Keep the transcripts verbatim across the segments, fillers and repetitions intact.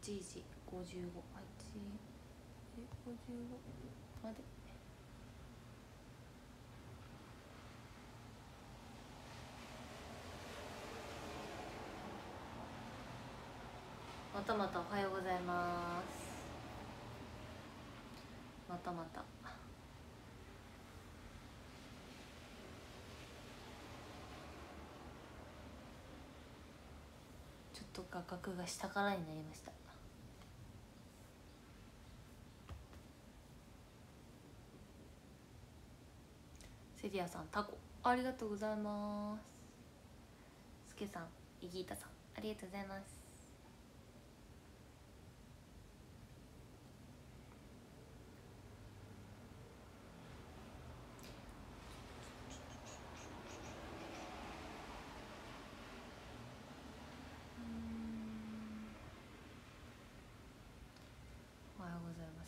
ちじごじゅうご、はちえごじゅうごまで。またまたおはようございます。またまたちょっと画角が下からになりました。セリアさん、タコありがとうございます。スケさん、イギータさん、ありがとうございます。おはようございます。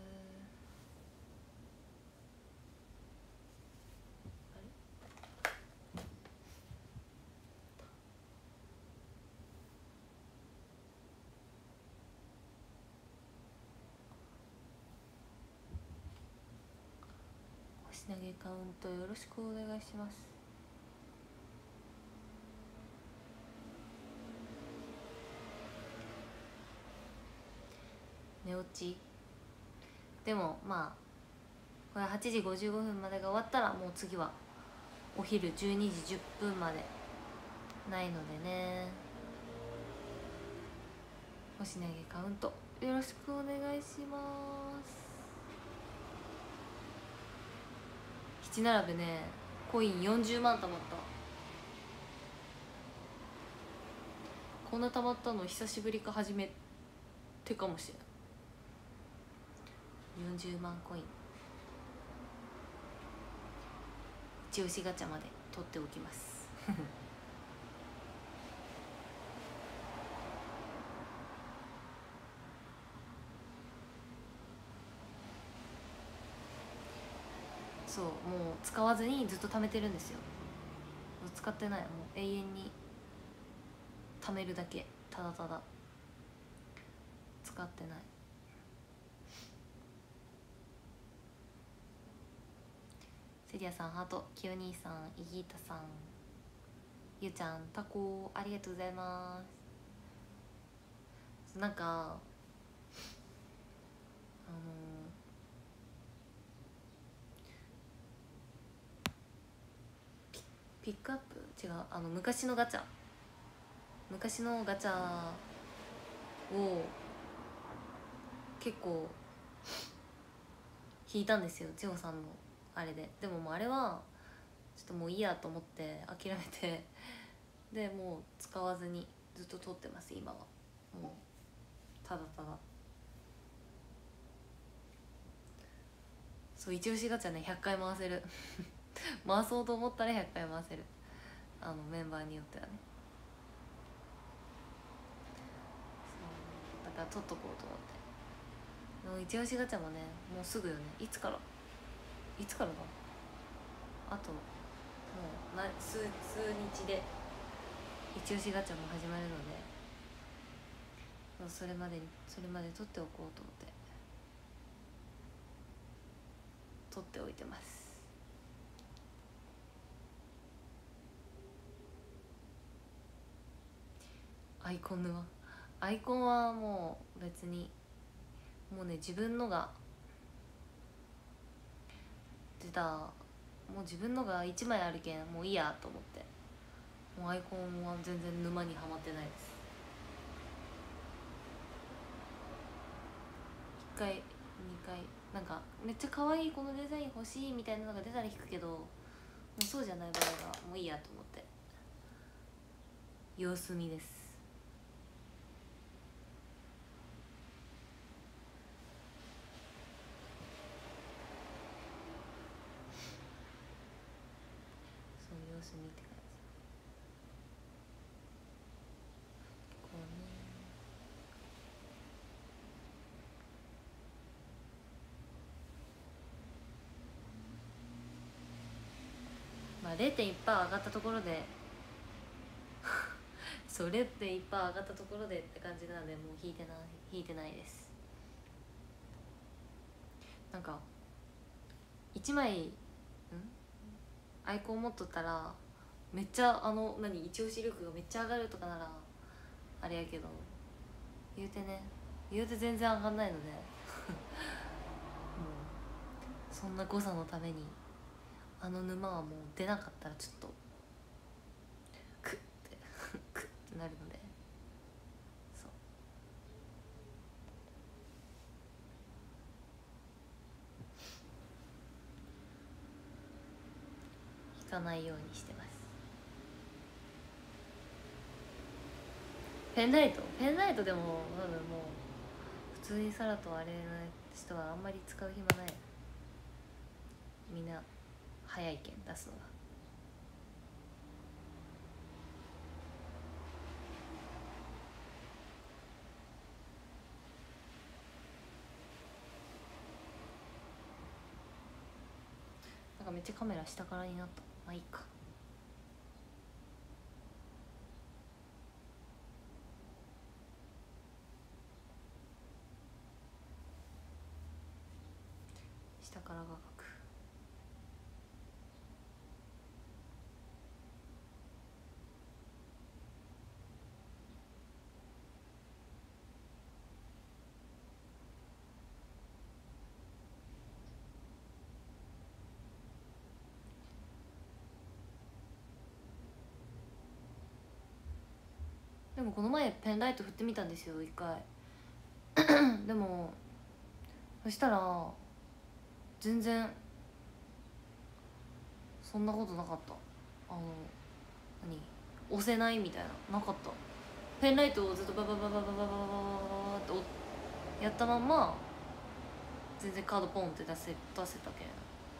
星投げカウントよろしくお願いします。寝落ちでもまあこれはちじごじゅうごふんまでが終わったらもう次はお昼じゅうにじじゅっぷんまでないのでね。星投げカウントよろしくお願いします。七並べね、コインよんじゅうまんたまった。こんなたまったの久しぶりか初めてかもしれない。よんじゅうまんコイン一押しガチャまで取っておきますそう、もう使わずにずっと貯めてるんですよ。使ってない、もう永遠に貯めるだけ、ただただ使ってない。セリアさんハート、キヨ兄さん、イギータさん、ゆうちゃん、タコありがとうございます。なんかあのピックアップ違う、あの昔のガチャ昔のガチャを結構引いたんですよ、千穂さんのあれで。でももうあれはちょっともういいやと思って諦めてでもう使わずにずっと取ってます今は。もうただただそう、一押しガチャねひゃっかい回せる回そうと思ったらひゃっかい回せる、あのメンバーによってはね。そうだから取っとこうと思って。一押しガチャもねもうすぐよね。いつからいつからだあともうな数数日で一押しガチャも始まるので、それまでにそれまで取っておこうと思って取っておいてます。アイコン沼、アイコンはもう別にもうね自分のが出た、もう自分のがいちまいあるけんもういいやと思って、もうアイコンは全然沼にはまってないです。いっかいにかいなんかめっちゃ可愛いこのデザイン欲しいみたいなのが出たら引くけど、もうそうじゃない場合はもういいやと思って様子見です。そう様子見って感じ。こうね、まあ れいてんいちパーセント 上がったところでそう れいてんいちパーセント上がったところでって感じなので、もう引いてない引いてないです。なんかいちまいんアイコン持っとったらめっちゃあの何一押し力がめっちゃ上がるとかならあれやけど、言うてね言うて全然上がんないのでもうそんな誤差のためにあの沼はもう出なかったらちょっとクッてクッてなるので、そう引かないようにしてます。ペンライトペンライトでも多分もう普通にサラとあれの人はあんまり使う暇ない。みんな早いけん出すのが。なんかめっちゃカメラ下からになった。まあいいか。下から画角。でもこの前ペンライト振ってみたんですよ一回でもそしたら全然そんなことなかった。あの何押せないみたいななかった。ペンライトをずっとババババババババババってやったまんま全然カードポンって出せ出せたけん、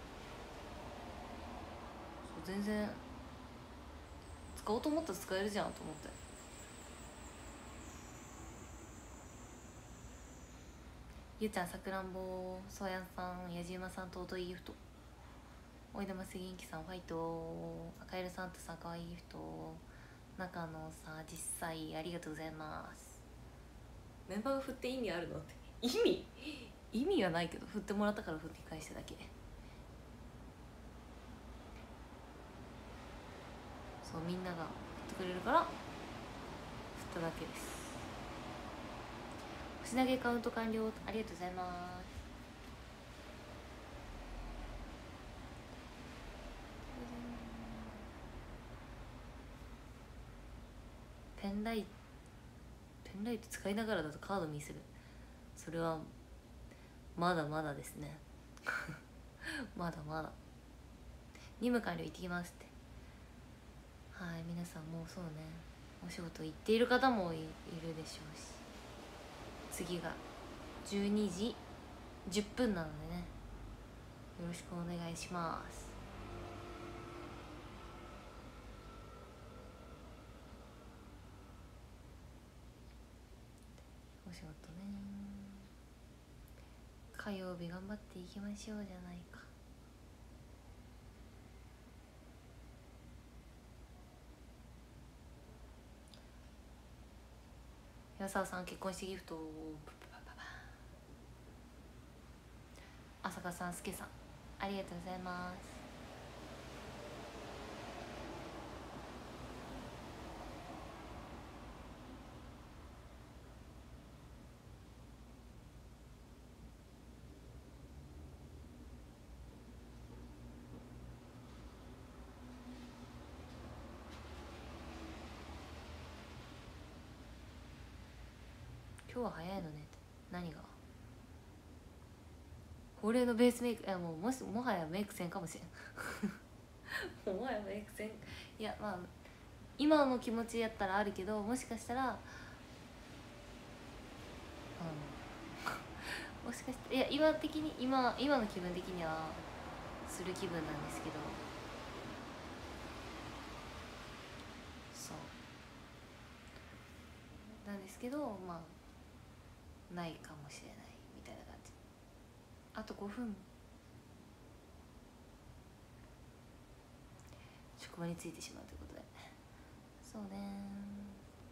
そう全然使おうと思ったら使えるじゃんと思って。ゆうちゃんさくらんぼ、そうやんさん、やじうまさん、尊いギフト、おいでます元気さんファイト、赤色サンタさんかわいいギフト、中野さん実際ありがとうございます。メンバーが振って意味あるのって意味意味はないけど、振ってもらったから振り返しただけ。そうみんなが振ってくれるから振っただけです。星投げカウント完了、ありがとうございます。ペンライトペンライト使いながらだとカードミスる、それはまだまだですねまだまだ。任務完了行ってきますって。はい、皆さんもうそうねお仕事行っている方も い, いるでしょうし、次がじゅうにじじゅっぷんなのでね、よろしくお願いします。お仕事ね、火曜日頑張っていきましょうじゃないか。岩沢さん結婚してギフト、浅香さん、すけさんありがとうございます。今日は早いのねって何が、恒例のベースメイク、いやもうもしもはやメイクせんかもしれんもはやメイクせん、いやまあ今の気持ちやったらあるけど、もしかしたら、うん、もしかしていや今的に今今の気分的にはする気分なんですけど、そうなんですけど、まあないかもしれないみたいな感じ。あとごふん職場についてしまうということで、そうね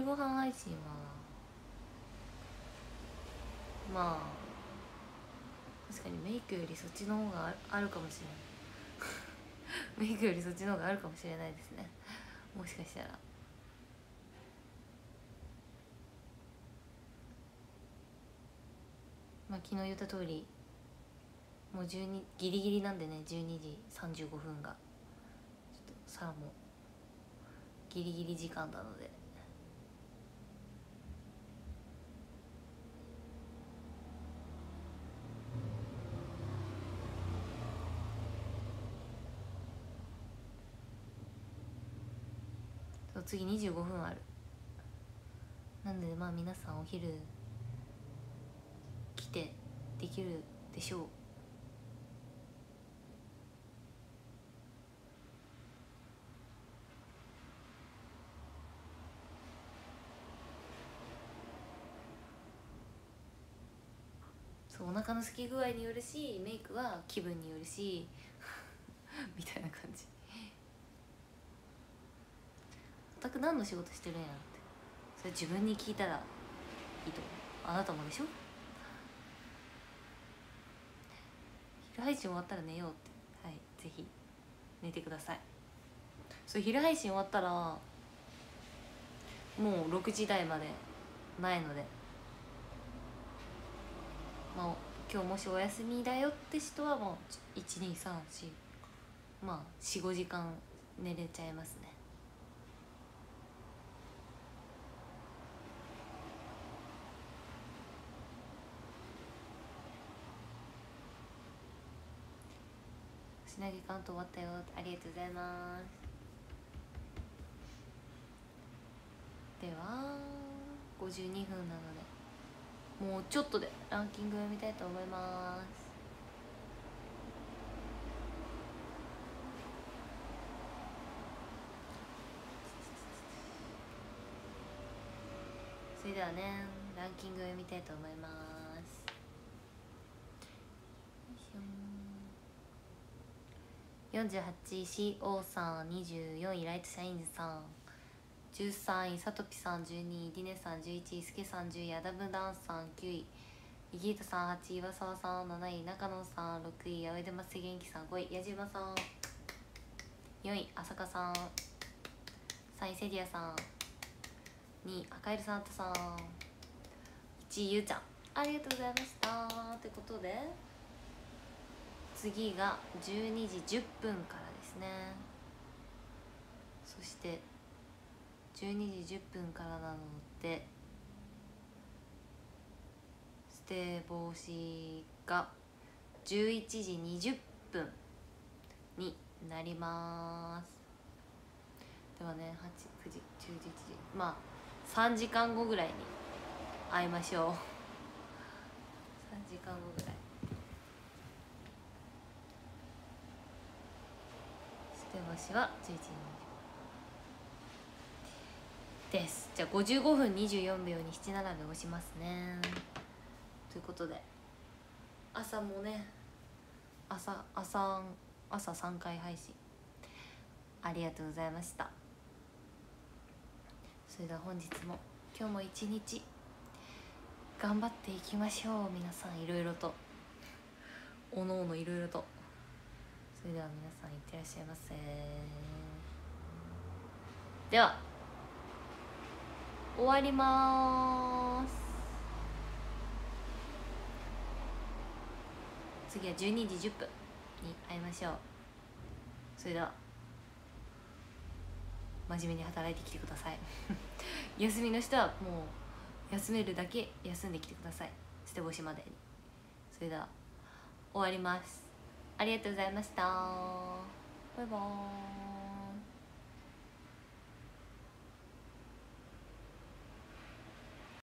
ご飯配信はまあ確かにメイクよりそっちの方があるかもしれないメイクよりそっちの方があるかもしれないですね、もしかしたら。まあ昨日言った通りもうじゅうにギリギリなんでね、じゅうにじさんじゅうごふんがちょっとさらもギリギリ時間なので、そう次にじゅうごふんある。なんでまあ皆さんお昼来てできるでしょう。そうお腹の空き具合によるし、メイクは気分によるしみたいな感じ。おたく何の仕事してるんやって、それ自分に聞いたらいいと思う。あなたもでしょ。昼配信終わったら寝ようって、はい、ぜひ寝てください。そう昼配信終わったらもうろくじ台までないので、まあ今日もしお休みだよって人はもういちにさんしまあよんごじかん寝れちゃいますね。品着カウント終わったよ、ありがとうございます。ではごじゅうにふんなのでもうちょっとでランキング読みたいと思います。それではねランキング読みたいと思います。よんじゅうはちい シーオー さん、にじゅうよんいライトシャインズさん、じゅうさんいさとぴさん、じゅうにいディネさん、じゅういちいすけさん、じゅういアダムダンスさん、きゅういイギータさん、はちい岩沢さん、なない中野さん、ろくい青出松元気さん、ごい矢島さん、よんい浅香さん、さんいセディアさん、にい赤色サンタさん、いちいゆうちゃん、ありがとうございました。ということで次がじゅうにじじゅっぷんからですね。そしてじゅうにじじゅっぷんからなのでステボシがじゅういちじにじゅっぷんになります。ではねはち、くじ、じゅうじ、いちじ、まあさんじかんごぐらいに会いましょうさんじかんごぐらい。ステボシはじゅういちじにじゅっぷんです。じゃあごじゅうごふんにじゅうよんびょうにななじゅうななびょう押しますね。ということで朝もね朝朝朝さんかい配信ありがとうございました。それでは本日も今日も一日頑張っていきましょう。皆さんいろいろとおのおのいろいろと。それでは皆さんいってらっしゃいませ。では終わります。次はじゅうにじじゅっぷんに会いましょう。それでは真面目に働いてきてください休みの人はもう休めるだけ休んできてください。捨て干しまでに。それでは終わります。ありがとうございました。バイバーイ。